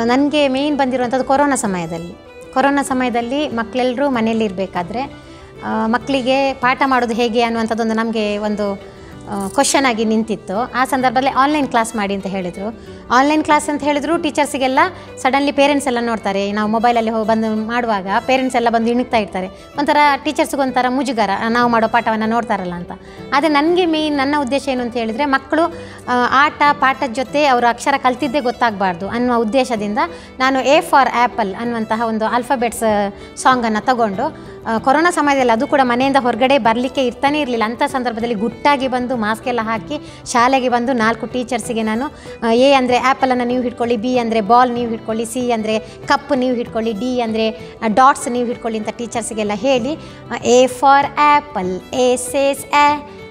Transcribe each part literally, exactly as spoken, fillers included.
ನನಗೆ ಮೇಯ್ನ್ ಬಂದಿರುವಂಥದ್ದು ಕೊರೋನಾ ಸಮಯದಲ್ಲಿ ಕೊರೋನಾ ಸಮಯದಲ್ಲಿ ಮಕ್ಕಳೆಲ್ಲರೂ ಮನೆಯಲ್ಲಿರಬೇಕಾದ್ರೆ ಮಕ್ಕಳಿಗೆ ಪಾಠ ಮಾಡೋದು ಹೇಗೆ ಅನ್ನುವಂಥದ್ದೊಂದು ನಮಗೆ ಒಂದು ಕ್ವಶನ್ ಆಗಿ ನಿಂತಿತ್ತು. ಆ ಸಂದರ್ಭದಲ್ಲಿ ಆನ್ಲೈನ್ ಕ್ಲಾಸ್ ಮಾಡಿ ಅಂತ ಹೇಳಿದರು. ಆನ್ಲೈನ್ ಕ್ಲಾಸ್ ಅಂತ ಹೇಳಿದ್ರು ಟೀಚರ್ಸಿಗೆಲ್ಲ ಸಡನ್ಲಿ ಪೇರೆಂಟ್ಸ್ ಎಲ್ಲ ನೋಡ್ತಾರೆ. ನಾವು ಮೊಬೈಲಲ್ಲಿ ಹೋಗಿ ಬಂದು ಮಾಡುವಾಗ ಪೇರೆಂಟ್ಸ್ ಎಲ್ಲ ಬಂದು ಇಣುಕ್ತಾ ಇರ್ತಾರೆ. ಒಂಥರ ಟೀಚರ್ಸ್ಗೊಂಥರ ಮುಜುಗರ, ನಾವು ಮಾಡೋ ಪಾಠವನ್ನು ನೋಡ್ತಾರಲ್ಲ ಅಂತ. ಆದರೆ ನನಗೆ ಮೇಯ್ನ್ ನನ್ನ ಉದ್ದೇಶ ಏನು ಅಂತ ಹೇಳಿದರೆ ಮಕ್ಕಳು ಆಟ ಪಾಠದ ಜೊತೆ ಅವರು ಅಕ್ಷರ ಕಲ್ತಿದ್ದೇ ಗೊತ್ತಾಗಬಾರ್ದು ಅನ್ನುವ ಉದ್ದೇಶದಿಂದ ನಾನು ಎ ಫಾರ್ ಆ್ಯಪಲ್ ಅನ್ನುವಂತಹ ಒಂದು ಆಲ್ಫಾಬೆಟ್ಸ್ ಸಾಂಗನ್ನು ತಗೊಂಡು ಕೊರೋನಾ ಸಮಯದಲ್ಲಿ ಅದು ಕೂಡ ಮನೆಯಿಂದ ಹೊರಗಡೆ ಬರಲಿಕ್ಕೆ ಇರ್ತಾನೆ ಇರಲಿಲ್ಲ. ಅಂಥ ಸಂದರ್ಭದಲ್ಲಿ ಗುಟ್ಟಾಗಿ ಬಂದು ಮಾಸ್ಕ್ ಎಲ್ಲ ಹಾಕಿ ಶಾಲೆಗೆ ಬಂದು ನಾಲ್ಕು ಟೀಚರ್ಸಿಗೆ ನಾನು ಎ ಅಂದರೆ ಆ್ಯಪಲನ್ನು ನೀವು ಹಿಡ್ಕೊಳ್ಳಿ, ಬಿ ಅಂದರೆ ಬಾಲ್ ನೀವು ಹಿಡ್ಕೊಳ್ಳಿ, ಸಿ ಅಂದರೆ ಕಪ್ ನೀವು ಹಿಡ್ಕೊಳ್ಳಿ, ಡಿ ಅಂದರೆ ಡಾಟ್ಸ್ ನೀವು ಹಿಡ್ಕೊಳ್ಳಿ ಅಂತ ಟೀಚರ್ಸಿಗೆಲ್ಲ ಹೇಳಿ A for apple, A says A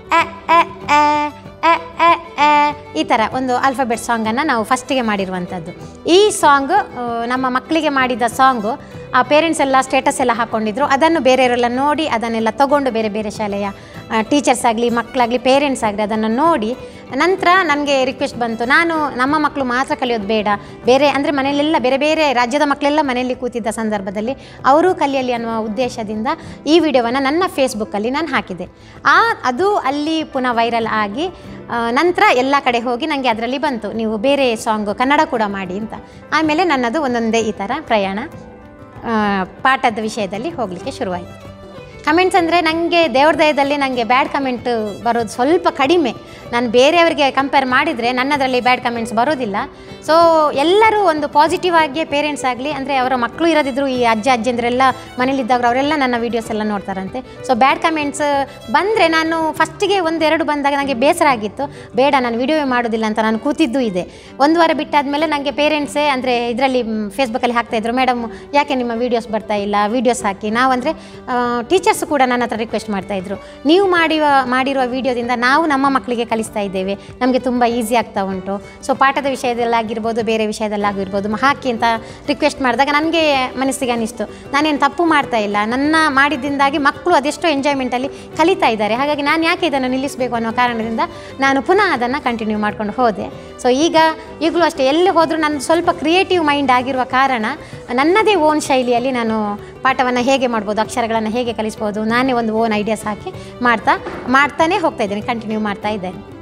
ಈ ಥರ ಒಂದು ಆಲ್ಫಾಬೆಟ್ ಸಾಂಗನ್ನು ನಾವು ಫಸ್ಟಿಗೆ ಮಾಡಿರುವಂಥದ್ದು. ಈ ಸಾಂಗು ನಮ್ಮ ಮಕ್ಕಳಿಗೆ ಮಾಡಿದ ಸಾಂಗು ಆ ಪೇರೆಂಟ್ಸ್ ಎಲ್ಲ ಸ್ಟೇಟಸ್ ಎಲ್ಲ ಹಾಕ್ಕೊಂಡಿದ್ರು. ಅದನ್ನು ಬೇರೆಯವರೆಲ್ಲ ನೋಡಿ ಅದನ್ನೆಲ್ಲ ತಗೊಂಡು ಬೇರೆ ಬೇರೆ ಶಾಲೆಯ ಟೀಚರ್ಸ್ ಆಗಲಿ ಮಕ್ಕಳಾಗಲಿ ಪೇರೆಂಟ್ಸ್ ಆಗಲಿ ಅದನ್ನು ನೋಡಿ ನಂತರ ನನಗೆ ರಿಕ್ವೆಸ್ಟ್ ಬಂತು, ನಾನು ನಮ್ಮ ಮಕ್ಕಳು ಮಾತ್ರ ಕಲಿಯೋದು ಬೇಡ, ಬೇರೆ ಅಂದರೆ ಮನೆಯಲ್ಲೆಲ್ಲ ಬೇರೆ ಬೇರೆ ರಾಜ್ಯದ ಮಕ್ಕಳೆಲ್ಲ ಮನೆಯಲ್ಲಿ ಕೂತಿದ್ದ ಸಂದರ್ಭದಲ್ಲಿ ಅವರೂ ಕಲಿಯಲಿ ಅನ್ನುವ ಉದ್ದೇಶದಿಂದ ಈ ವಿಡಿಯೋವನ್ನು ನನ್ನ ಫೇಸ್ಬುಕ್ಕಲ್ಲಿ ನಾನು ಹಾಕಿದೆ. ಆ ಅದು ಅಲ್ಲಿ ಪುನಃ ವೈರಲ್ ಆಗಿ ನಂತರ ಎಲ್ಲ ಕಡೆ ಹೋಗಿ ನನಗೆ ಅದರಲ್ಲಿ ಬಂತು ನೀವು ಬೇರೆ ಸಾಂಗು ಕನ್ನಡ ಕೂಡ ಮಾಡಿ ಅಂತ. ಆಮೇಲೆ ನನ್ನದು ಒಂದೊಂದೇ ಈ ಥರ ಪ್ರಯಾಣ ಪಾಠದ ವಿಷಯದಲ್ಲಿ ಹೋಗಲಿಕ್ಕೆ ಶುರುವಾಯಿತು. ಕಮೆಂಟ್ಸ್ ಅಂದರೆ ನನಗೆ ದೇವ್ರ ದಯದಲ್ಲಿ ನನಗೆ ಬ್ಯಾಡ್ ಕಮೆಂಟ್ ಬರೋದು ಸ್ವಲ್ಪ ಕಡಿಮೆ. ನಾನು ಬೇರೆಯವರಿಗೆ ಕಂಪೇರ್ ಮಾಡಿದರೆ ನನ್ನದರಲ್ಲಿ ಬ್ಯಾಡ್ ಕಮೆಂಟ್ಸ್ ಬರೋದಿಲ್ಲ. ಸೊ ಎಲ್ಲರೂ ಒಂದು ಪಾಸಿಟಿವ್ ಆಗಿಯೇ ಪೇರೆಂಟ್ಸ್ ಆಗಲಿ, ಅಂದರೆ ಅವರ ಮಕ್ಕಳು ಇರೋದಿದ್ರು ಈ ಅಜ್ಜ ಅಜ್ಜಂದ್ರೆಲ್ಲ ಮನೇಲಿದ್ದಾಗ ಅವರೆಲ್ಲ ನನ್ನ ವೀಡಿಯೋಸ್ ಎಲ್ಲ ನೋಡ್ತಾರಂತೆ. ಸೊ ಬ್ಯಾಡ್ ಕಮೆಂಟ್ಸ್ ಬಂದರೆ ನಾನು ಫಸ್ಟಿಗೆ ಒಂದೆರಡು ಬಂದಾಗ ನನಗೆ ಬೇಸರ ಆಗಿತ್ತು, ಬೇಡ ನಾನು ವೀಡಿಯೋವೇ ಮಾಡೋದಿಲ್ಲ ಅಂತ ನಾನು ಕೂತಿದ್ದು ಇದೆ. ಒಂದು ವಾರ ಬಿಟ್ಟಾದಮೇಲೆ ನನಗೆ ಪೇರೆಂಟ್ಸೇ ಅಂದರೆ ಇದರಲ್ಲಿ ಫೇಸ್ಬುಕ್ಕಲ್ಲಿ ಹಾಕ್ತಾಯಿದ್ರು, ಮೇಡಮ್ ಯಾಕೆ ನಿಮ್ಮ ವೀಡಿಯೋಸ್ ಬರ್ತಾ ಇಲ್ಲ, ವೀಡಿಯೋಸ್ ಹಾಕಿ. ನಾವು ಅಂದರೆ ಟೀಚರ್ಸ್ ಕೂಡ ನನ್ನ ಹತ್ರ ರಿಕ್ವೆಸ್ಟ್ ಮಾಡ್ತಾಯಿದ್ರು, ನೀವು ಮಾಡಿರುವ ಮಾಡಿರುವ ವೀಡಿಯೋದಿಂದ ನಾವು ನಮ್ಮ ಮಕ್ಕಳಿಗೆ ಕಲಿಸ್ತಾ ಇದ್ದೇವೆ, ನಮಗೆ ತುಂಬ ಈಸಿ ಆಗ್ತಾ ಉಂಟು. ಸೊ ಪಾಠದ ವಿಷಯದಲ್ಲಾಗಿರ್ಬೋದು ಬೇರೆ ವಿಷಯದಲ್ಲಾಗಿರ್ಬೋದು ಹಾಕಿ ಅಂತ ರಿಕ್ವೆಸ್ಟ್ ಮಾಡಿದಾಗ ನನಗೆ ಮನಸ್ಸಿಗೆ ಅನ್ನಿಸ್ತು ನಾನೇನು ತಪ್ಪು ಮಾಡ್ತಾ ಇಲ್ಲ, ನನ್ನ ಮಾಡಿದ್ದರಿಂದಾಗಿ ಮಕ್ಕಳು ಅದೆಷ್ಟೋ ಎಂಜಾಯ್ಮೆಂಟಲ್ಲಿ ಕಲಿತಾ ಇದ್ದಾರೆ, ಹಾಗಾಗಿ ನಾನು ಯಾಕೆ ಇದನ್ನು ನಿಲ್ಲಿಸಬೇಕು ಅನ್ನೋ ಕಾರಣದಿಂದ ನಾನು ಪುನಃ ಅದನ್ನು ಕಂಟಿನ್ಯೂ ಮಾಡ್ಕೊಂಡು ಹೋದೆ. ಸೊ ಈಗ ಈಗಲೂ ಅಷ್ಟೇ ಎಲ್ಲಿ ಹೋದರೂ ನನ್ನ ಸ್ವಲ್ಪ ಕ್ರಿಯೇಟಿವ್ ಮೈಂಡ್ ಆಗಿರುವ ಕಾರಣ ನನ್ನದೇ ಓನ್ ಶೈಲಿಯಲ್ಲಿ ನಾನು ಪಾಠವನ್ನು ಹೇಗೆ ಮಾಡ್ಬೋದು, ಅಕ್ಷರಗಳನ್ನು ಹೇಗೆ ಕಲಿಸ್ಬೋದು, ನಾನೇ ಒಂದು ಓನ್ ಐಡಿಯಾಸ್ ಹಾಕಿ ಮಾಡ್ತಾ ಮಾಡ್ತಾನೇ ಹೋಗ್ತಾ ಇದ್ದೇನೆ, ಕಂಟಿನ್ಯೂ ಮಾಡ್ತಾ ಇದ್ದೇನೆ.